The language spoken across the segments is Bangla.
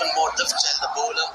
open board to tell the bowler.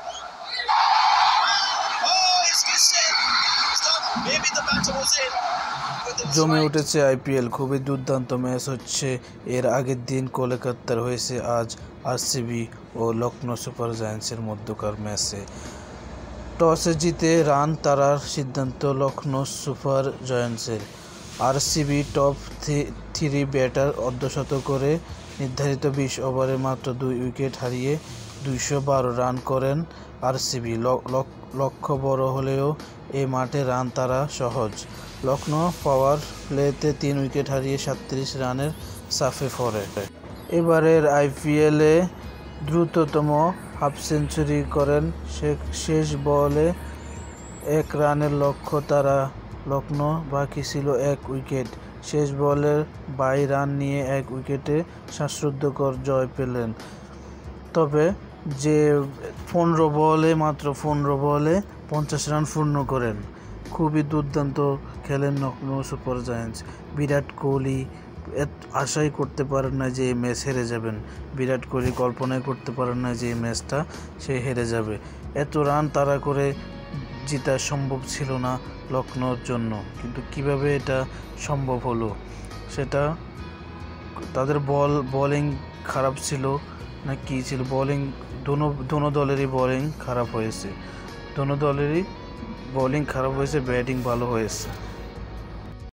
Oh, it's Christian. Stop. Maybe the batter was in. জমে উঠেছে আইপিএল। খুবই দুর্দান্ত ম্যাচ হচ্ছে। এর আগের দিন কলকাতার হয়েছে, আজ আরসিবি ও লখনৌ সুপার জায়ান্টসের মধ্যকার ম্যাচে টসে জিতে রান তাড়ার সিদ্ধান্ত লখনৌ সুপার জায়ান্টসের। আরসিবি টপ 3 ব্যাটার অর্ধশত করে নির্ধারিত 20 ওভারে মাত্র 2 উইকেট হারিয়ে 212 রান করেন আরসিবি। লক্ষ্য বড় হলেও এই মাঠে রান তাড়া সহজ। লখনৌ পাওয়ার প্লেতে 3 উইকেট হারিয়ে 37 রানের সাফে পড়ে। এবারের আইপিএলে দ্রুততম হাফ সেঞ্চুরি করেন শেষ বলে 1 রানের লক্ষ্য তারা লখনৌ, বাকি ছিল 1 উইকেট। শেষ বলে 22 রান নিয়ে 1 উইকেটে শ্বাসরুদ্ধকর জয় পেলেন। তবে যে মাত্র 15 বলে 50 রান পূর্ণ করেন। খুবই দুর্দান্ত খেলেন লখনৌ সুপার জায়ান্টস। বিরাট কোহলি আশাই করতে পারেন না যে এই ম্যাচ হেরে যাবেন। বিরাট কোহলি কল্পনাই করতে পারেন না যে এই ম্যাচটা সে হেরে যাবে। এত রান তাড়া করে জেতা সম্ভব ছিল না লখনৌর জন্য, কিন্তু কিভাবে এটা সম্ভব হলো সেটা তাদের বোলিং খারাপ ছিল না কি ছিল। বোলিং দোনো দলেরই বোলিং খারাপ হয়েছে, ব্যাটিং ভালো হয়েছে।